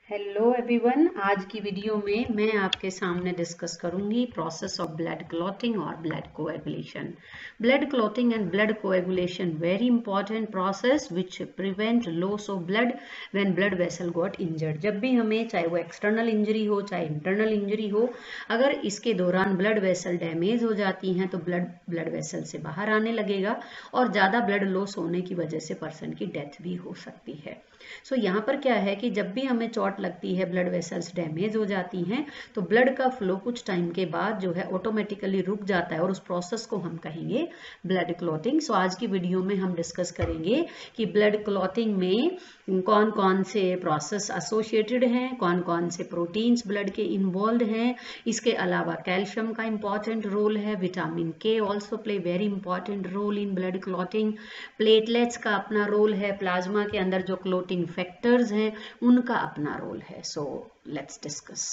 Hello everyone, आज की video में मैं आपके सामने डिस्कस करूंगी प्रोसेस ऑफ ब्लड क्लॉटिंग और blood coagulation. Blood clotting and blood coagulation very important process which prevent loss of blood when blood vessel got injured. जब भी हमें, चाहे वो एक्सटर्नल इंजरी हो चाहे इंटरनल इंजरी हो, अगर इसके दौरान ब्लड वेसल डैमेज हो जाती हैं तो ब्लड वेसल से बाहर आने लगेगा और ज़्यादा ब्लड लॉस होने की वजह से पर्सन की डेथ भी हो सकती है। सो यहाँ पर क्या है कि जब भी हमें चोट लगती है, ब्लड वेसल्स डैमेज हो जाती हैं, तो ब्लड का फ्लो कुछ टाइम के बाद जो है ऑटोमेटिकली रुक जाता है और उस प्रोसेस को हम कहेंगे ब्लड क्लॉटिंग। सो आज की वीडियो में हम डिस्कस करेंगे कि ब्लड क्लॉटिंग में कौन कौन से प्रोसेस एसोसिएटेड हैं, कौन कौन से प्रोटीन्स ब्लड के इन्वॉल्व हैं। इसके अलावा कैल्शियम का इंपॉर्टेंट रोल है, vitamin K also play very important role in blood clotting, platelets का अपना रोल है, प्लाज्मा के अंदर जो क्लॉटिंग फैक्टर्स हैं उनका अपना रोल है। So let's discuss.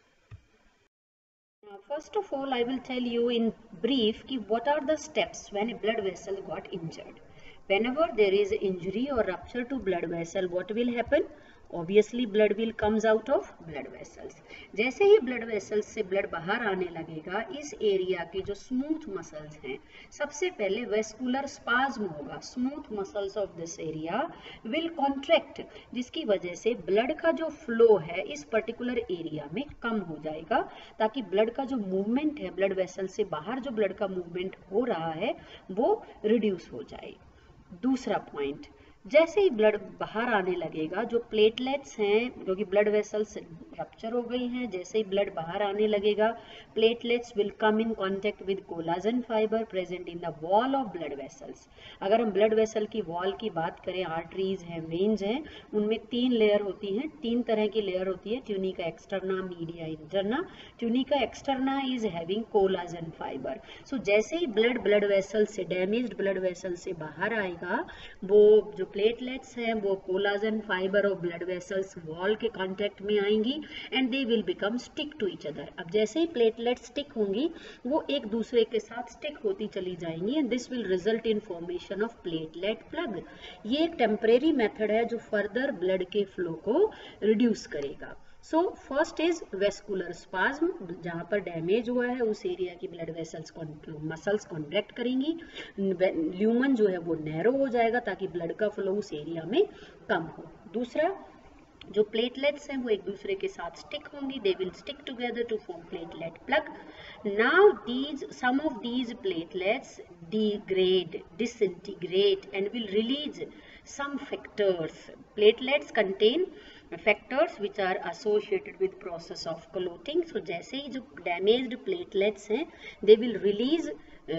First of all, I will tell you in brief कि what are the steps when a blood vessel got injured. Whenever there is injury or rupture to blood vessel, what will happen? Obviously blood will comes out of blood vessels. जैसे ही blood vessels से blood बाहर आने लगेगा, इस area के जो smooth muscles हैं, सबसे पहले वेस्कुलर स्पाज्म होगा। Smooth muscles of this area will contract, जिसकी वजह से ब्लड का जो फ्लो है इस पर्टिकुलर एरिया में कम हो जाएगा, ताकि ब्लड का जो मूवमेंट है, ब्लड वेसल से बाहर जो ब्लड का मूवमेंट हो रहा है वो रिड्यूस हो जाए। दूसरा पॉइंट, जैसे ही ब्लड बाहर आने लगेगा, जो प्लेटलेट्स हैं, क्योंकि ब्लड वेसल्स रप्चर हो गई हैं, जैसे ही ब्लड बाहर आने लगेगा, platelets will come in contact with collagen fibre present in the wall of blood vessels. अगर हम ब्लड वेसल की वॉल की बात करें, आर्टरीज हैं, वेन्स हैं, उनमें तीन लेयर होती हैं, तीन तरह की लेयर होती है, tunica externa, media interna. Tunica externa is having collagen fibre. So जैसे ही ब्लड वेसल से, डैमेज्ड ब्लड वेसल से बाहर आएगा, वो जो प्लेटलेट्स हैं वो कोलाजन फाइबर और ब्लड वेसल्स वॉल के कांटेक्ट में आएंगी and they will become stick to each other. अब जैसे ही प्लेटलेट स्टिक होंगी, वो एक दूसरे के साथ स्टिक होती चली जाएंगी and this will result in formation of platelet plug. ये एक टेम्परेरी मेथड है जो फर्दर ब्लड के फ्लो को रिड्यूस करेगा। So first is vascular spasm, जहां पर डैमेज हुआ है उस एरिया की ब्लड वेसल्स मसल्स कॉन्ट्रैक्ट करेंगी, ल्यूमन जो है वो नैरो हो जाएगा ताकि ब्लड का फ्लो उस एरिया में कम हो। दूसरा, जो प्लेटलेट्स हैं वो एक दूसरे के साथ स्टिक होंगी, they will stick together to form platelet plug. Now some of these platelets degrade, disintegrate and will release some factors. Platelets contain factors which are associated with process of clotting. So जैसे ही जो damaged platelets हैं, they will release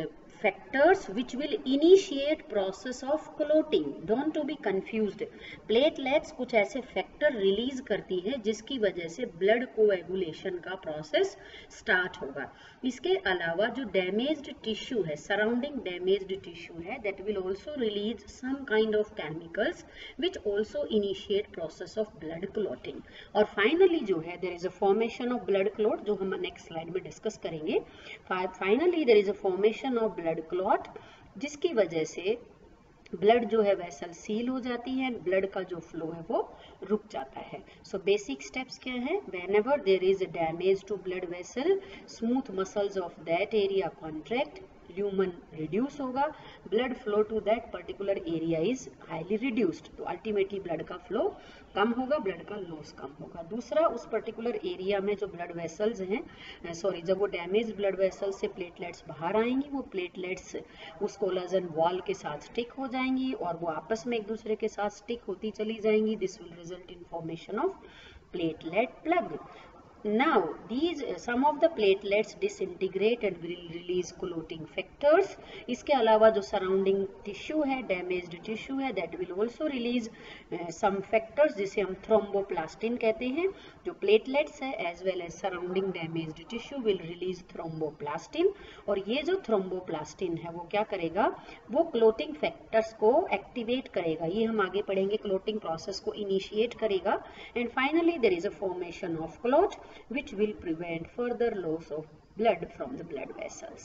factors which will initiate process of clotting. Don't to be confused. Platelets कुछ ऐसे factor release करती है जिसकी वजह से blood coagulation का process start होगा। इसके अलावा जो damaged tissue है, surrounding damaged tissue है, that will also release some kind of chemicals which also initiate process of blood clotting. और finally जो है, there is a formation of blood clot, जो हम next slide में discuss करेंगे। Finally there is a formation of blood clot, जिसकी वजह से ब्लड जो है वेसल सील हो जाती है, ब्लड का जो फ्लो है वो रुक जाता है। सो बेसिक स्टेप्स क्या है? Whenever there is damage to blood vessel, smooth muscles of that area contract, lumen reduce होगा, blood flow to that particular area is highly reduced, तो अल्टीमेटली ब्लड का फ्लो कम होगा, ब्लड का loss कम होगा। दूसरा, उस पर्टिकुलर एरिया में जो ब्लड वेसल्स हैं, जब वो डैमेज ब्लड वेसल्स से प्लेटलेट्स बाहर आएंगी, वो प्लेटलेट्स उस कोलाजन वॉल के साथ स्टिक हो जाएंगी और वो आपस में एक दूसरे के साथ स्टिक होती चली जाएंगी। This will result in formation of platelet plug. Now some of the platelets disintegrate and will release clotting factors. इसके अलावा जो surrounding tissue है, damaged tissue है, that will also release some factors जिसे हम thromboplastin कहते हैं। जो platelets है as well as surrounding damaged tissue will release thromboplastin, और ये जो thromboplastin है वो क्या करेगा? वो clotting factors को activate करेगा। ये हम आगे पढ़ेंगे, clotting process को initiate करेगा and finally there is a formation of clot which will prevent further loss of blood from the blood vessels.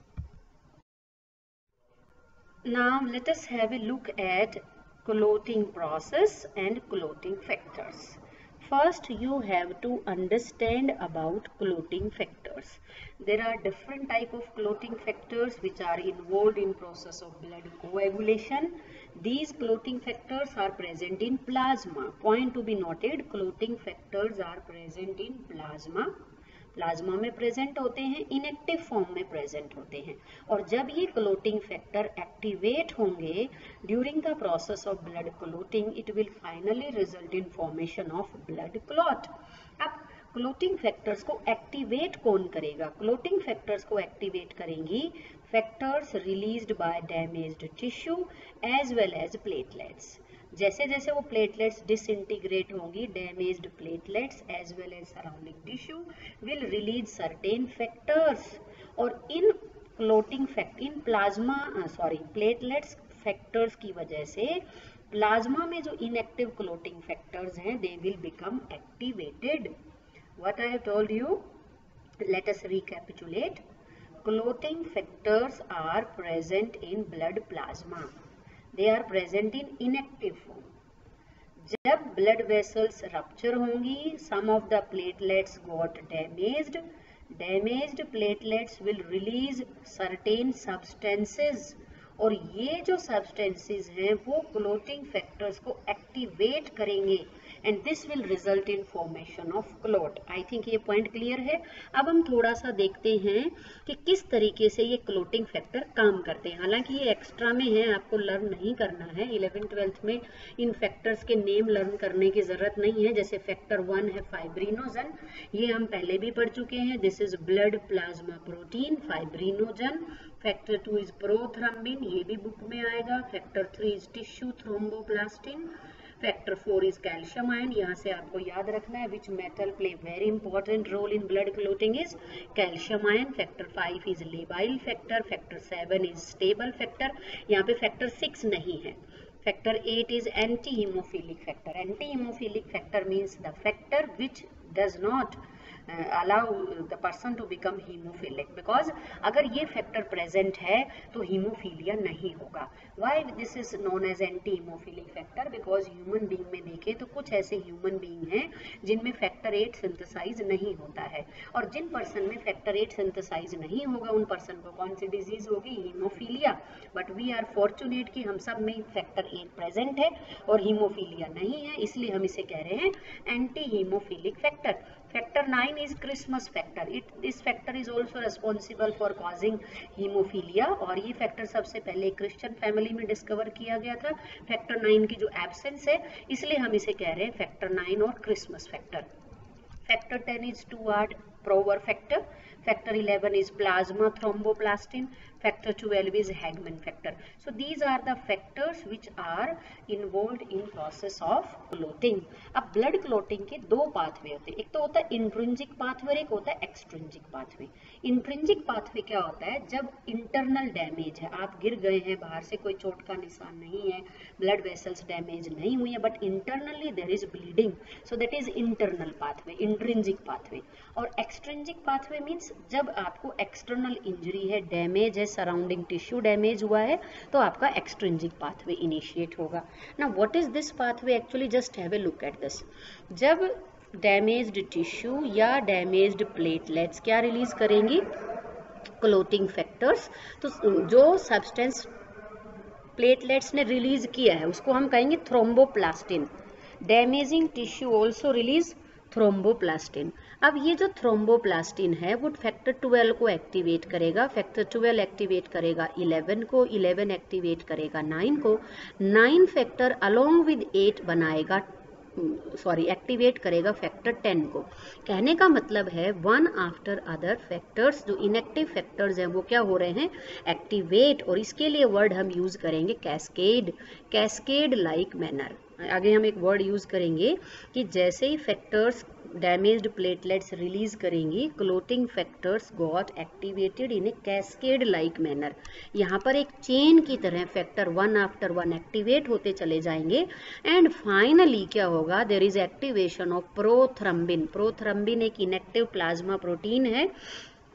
Now let us have a look at clotting process and clotting factors. First, you have to understand about clotting factors. There are different type of clotting factors which are involved in process of blood coagulation. These clotting factors are present in plasma. Point to be noted, clotting factors are present in plasma. Plasma में present होते हैं, inactive form में present होते हैं। और जब ये clotting factor activate होंगे during the process of blood clotting, it will finally result in formation of blood clot. अब क्लोटिंग फैक्टर्स को एक्टिवेट कौन करेगा? क्लोटिंग फैक्टर्स को एक्टिवेट करेंगी factors released by damaged tissue as well as platelets. जैसे जैसे वो प्लेटलेट्स डिसइंटीग्रेट होंगी, damaged platelets as well as surrounding tissue will release certain factors. और इन clotting in plasma platelets factors की वजह से प्लाज्मा में जो इनएक्टिव क्लोटिंग फैक्टर्स हैं, they will become activated. What I have told you, let us recapitulate. Clotting factors are present in blood plasma, they are present in inactive form. जब blood vessels rupture होंगी, some of the platelets got damaged. Damaged platelets will release certain substances, और ये जो substances हैं वो clotting factors को activate करेंगे and this will result in formation of clot. I think ये point clear है। अब हम थोड़ा सा देखते हैं कि किस तरीके से ये clotting factor काम करते हैं। हालांकि ये एक्स्ट्रा में है, आपको लर्न नहीं करना है। 11th-12th में इन फैक्टर्स के नेम लर्न करने की जरूरत नहीं है। जैसे फैक्टर 1 है फाइब्रिनोजन, ये हम पहले भी पढ़ चुके हैं। This is blood plasma protein fibrinogen. Factor 2 is prothrombin, ये भी बुक में आएगा। Factor 3 is tissue thromboplastin. Factor 4 is calcium ion. यहाँ से आपको याद रखना है which metal play very important role in blood clotting is calcium ion. Factor 5 is labile factor. Factor 7 is stable factor. यहाँ पे फैक्टर 6 नहीं है। Factor 8 is anti haemophilic factor. Anti haemophilic factor means the factor which does not allow the person to become hemophilic, because अगर ये factor present है तो haemophilia नहीं होगा। Why this is known as anti hemophilic factor? Because human being में देखें तो कुछ ऐसे ह्यूमन बीइंग हैं जिनमें फैक्टर 8 सिंथेसाइज नहीं होता है, और जिन पर्सन में फैक्टर 8 सिंथेसाइज नहीं होगा उन पर्सन को कौन सी डिजीज होगी? Haemophilia. But we are fortunate कि हम सब में फैक्टर 8 प्रेजेंट है और हीमोफीलिया नहीं है, इसलिए हम इसे कह रहे हैं anti haemophilic factor. Factor 9 is Christmas factor. This factor is also responsible for causing hemophilia, और ये फैक्टर सबसे पहले क्रिश्चियन फैमिली में डिस्कवर किया गया था। फैक्टर 9 की जो एब्सेंस है, इसलिए हम इसे कह रहे हैं फैक्टर 9 और Christmas factor. Factor 10 is Stuart Prower factor. Factor 11 is plasma thromboplastin. Factor 12 is Hagman factor. So these are the factors which are involved in process of clotting. अब ब्लड क्लोटिंग के दो पाथवे होते हैं, एक तो होता है इंट्रिंसिक पाथवे और एक होता है एक्सट्रिंसिक पाथवे। इंट्रिंसिक पाथवे क्या होता है? जब इंटरनल डैमेज है, आप गिर गए हैं, बाहर से कोई चोट का निशान नहीं है, ब्लड वेसल्स डैमेज नहीं हुई है, but internally there is bleeding, so that is internal pathway, intrinsic pathway. और एक्सट्रिंसिक पाथवे मीन्स जब आपको एक्सटर्नल इंजरी है, डैमेज है, सराउंडिंग टिश्यू डैमेज हुआ है, तो आपका एक्सट्रिंसिक पाथवे इनिशिएट होगा। ना what is this pathway actually? Just have a look at this. जब डैमेज्ड टिश्यू या डैमेज्ड प्लेटलेट्स क्या रिलीज करेंगी? Clotting factors. तो जो सब्सटेंस प्लेटलेट्स ने रिलीज किया है उसको हम कहेंगे thromboplastin. Damaging tissue also release thromboplastin. अब ये जो थ्रोम्बोप्लास्टिन है वो फैक्टर 12 को एक्टिवेट करेगा। फैक्टर 12 एक्टिवेट करेगा 11 को, 11 एक्टिवेट करेगा 9 को, 9 फैक्टर अलोंग विद 8 बनाएगा एक्टिवेट करेगा फैक्टर 10 को। कहने का मतलब है वन आफ्टर अदर फैक्टर्स, जो इनएक्टिव फैक्टर्स हैं वो क्या हो रहे हैं? एक्टिवेट। और इसके लिए वर्ड हम यूज करेंगे कैस्केड, कैस्केड लाइक मैनर। आगे हम एक वर्ड यूज करेंगे कि जैसे ही फैक्टर्स डैमेज्ड प्लेटलेट्स रिलीज करेंगी, clotting factors got activated in a cascade like manner. यहाँ पर एक चेन की तरह फैक्टर 1 आफ्टर 1 एक्टिवेट होते चले जाएंगे एंड फाइनली क्या होगा? There is activation of prothrombin. Prothrombin एक इनएक्टिव प्लाज्मा प्रोटीन है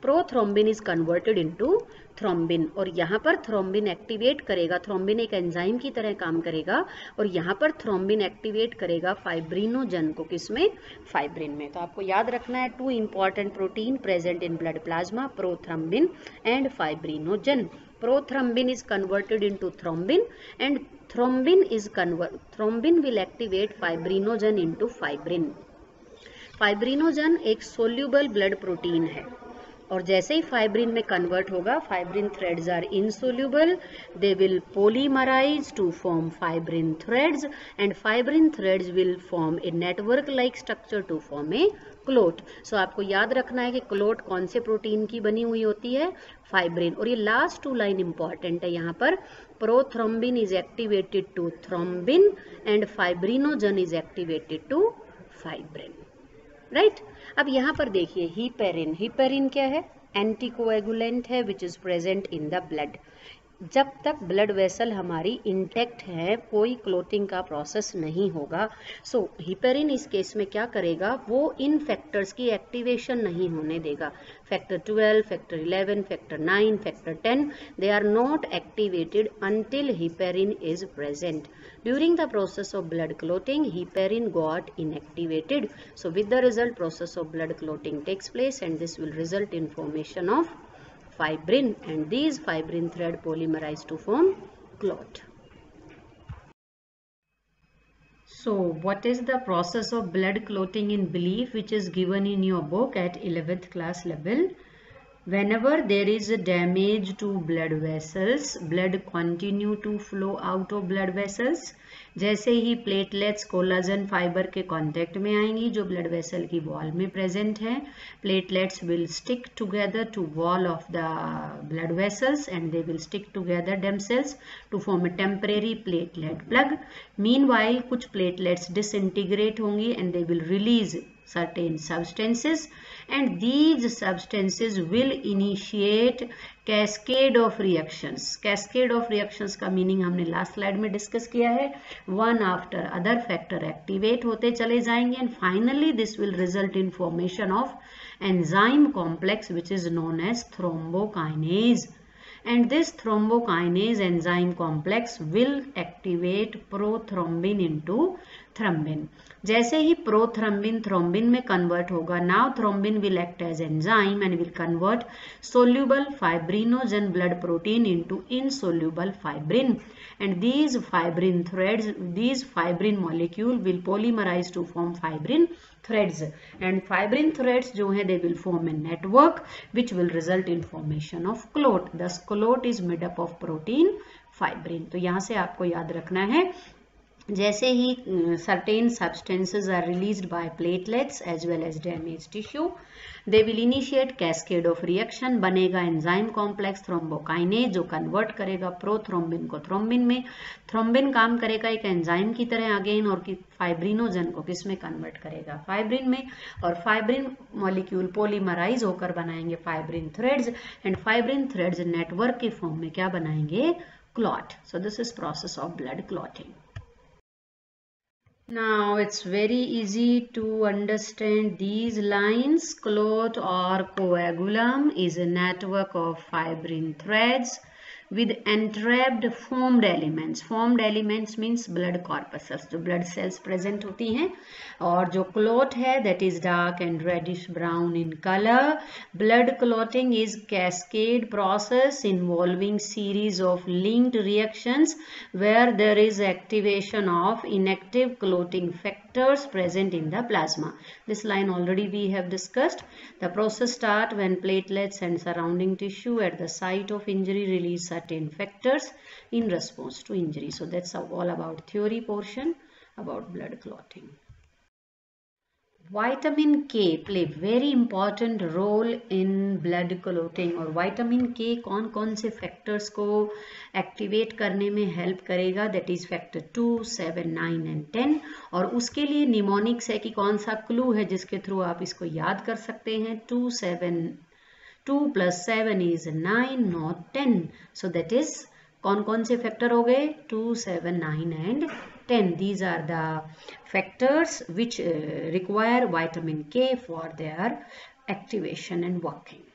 prothrombin is converted into thrombin, और यहाँ पर थ्रोम्बिन एक्टिवेट करेगा, थ्रोम्बिन एक एंजाइम की तरह काम करेगा, और यहाँ पर थ्रोम्बिन एक्टिवेट करेगा फाइब्रिनोजन को, किसमें, फाइब्रिन में। तो आपको याद रखना है 2 important protein present in blood plasma, prothrombin and fibrinogen. Prothrombin is converted into thrombin, and thrombin will activate fibrinogen into fibrin. Fibrinogen एक सोल्यूबल ब्लड प्रोटीन है, और जैसे ही फाइब्रिन में कन्वर्ट होगा, fibrin threads are insoluble, they will polymerise to form fibrin threads, and fibrin threads will form a network like structure to form a clot. So आपको याद रखना है कि क्लोट कौन से प्रोटीन की बनी हुई होती है, फाइब्रिन. और ये लास्ट 2 लाइन इंपॉर्टेंट है यहाँ पर, prothrombin is activated to thrombin and fibrinogen is activated to fibrin. Right. अब यहाँ पर देखिए हिपेरिन. हिपेरिन क्या है, एंटीकोएगुलेंट है which is present in the blood. जब तक ब्लड वेसल हमारी इंटेक्ट है, कोई क्लोटिंग का प्रोसेस नहीं होगा. सो हिपेरिन इस केस में क्या करेगा, वो इन फैक्टर्स की एक्टिवेशन नहीं होने देगा. Factor 12, factor 11, factor 9, factor 10, they are not activated until heparin is present. During the process of blood clotting, heparin got inactivated. So with the result, process of blood clotting takes place, and this will result in formation of fibrin, and these fibrin thread polymerize to form clot. So what is the process of blood clotting in belief, which is given in your book at 11th class level? Whenever there is a damage to blood vessels, blood continue to flow out of blood vessels. जैसे ही platelets collagen fibre के contact में आएंगी जो blood vessel की wall में present है, platelets will stick together to wall of the blood vessels and they will stick together themselves to form a temporary platelet plug. Meanwhile कुछ platelets disintegrate होंगी and they will release certain substances, and these substances will initiate cascade of reactions. Cascade of reactions का meaning हमने last slide में discuss किया है. One after other factor activate होते चले जाएंगे, and finally this will result in formation of enzyme complex which is known as thrombokinase. And this thrombokinase enzyme complex will activate prothrombin into thrombin. जैसे ही prothrombin thrombin में convert होगा, now thrombin will act as enzyme and will convert soluble fibrinogen blood protein into insoluble fibrin, and these fibrin threads, these fibrin molecule will polymerize to form fibrin threads, and fibrin threads जो है they will form a network which will result in formation of clot. Thus clot is made up of protein fibrin. तो यहाँ से आपको याद रखना है, जैसे ही certain substances are released by platelets as well as damaged tissue, they will initiate cascade of reaction. बनेगा एंजाइम कॉम्प्लेक्स थ्रोम्बोकाइनेज जो कन्वर्ट करेगा प्रोथ्रोम्बिन को थ्रोम्बिन में. थ्रोम्बिन काम करेगा एक एंजाइम की तरह अगेन, और फाइब्रिनोजन को किस में कन्वर्ट करेगा, फाइब्रिन में, और फाइब्रिन मॉलिक्यूल पोलीमराइज होकर बनाएंगे fibrin threads, and fibrin threads network के फॉर्म में क्या बनाएंगे, clot. So this is process of blood clotting. Now it's very easy to understand these lines. Clot or coagulum is a network of fibrin threads with entrapped formed elements. Formed elements means blood corpuscles, जो blood cells present होती हैं. और जो clot है that is dark and reddish brown in color. Blood clotting is cascade process involving series of linked reactions where there is activation of inactive clotting factors present in the plasma. This line already we have discussed. The process starts when platelets and surrounding tissue at the site of injury release certain factors in response to injury. So that's all about theory portion about blood clotting. Vitamin K play very important role in blood clotting. और vitamin K कौन कौन से factors को activate करने में help करेगा, that is factor 2, 7, 9 and 10. और उसके लिए निमोनिक्स है कि कौन सा क्लू है जिसके थ्रू आप इसको याद कर सकते हैं. 2 plus 7 is 9 not 10. So that is कौन कौन से फैक्टर हो गए, 2, 7, 9 and 10. These are the factors which require vitamin K for their activation and working.